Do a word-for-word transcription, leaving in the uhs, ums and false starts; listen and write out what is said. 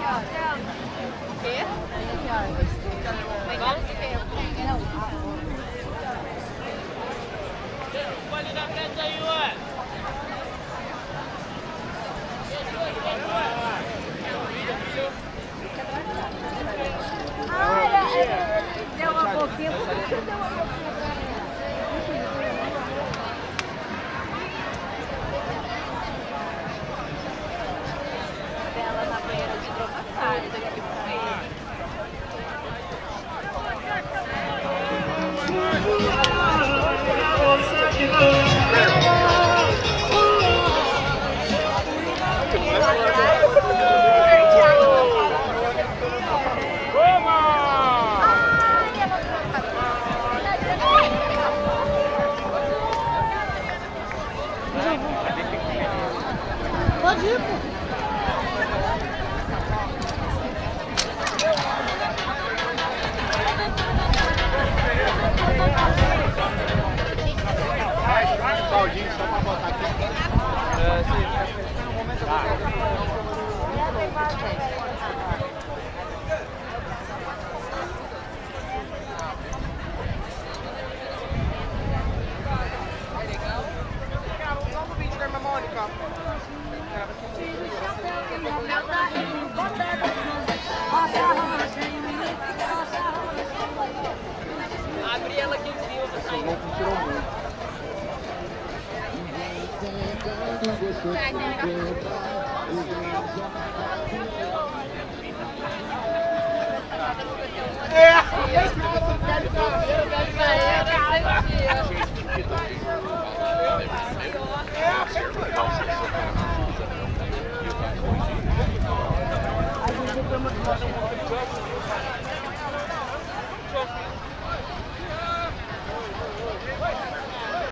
quê? Vamos ver. Pode dar frente aí, ué. Ah, deu uma boquinha. Por que você deu uma boquinha pra mim? Ela na banheira de hidromassagem daqui pra ele. Pode ir, pô. Baldinho só pra botar aqui. É, sim. No momento eu vou Vamos no vídeo da irmã Mônica. Abre ela aqui em cima. Vocês não curtiram muito. A gente foi muito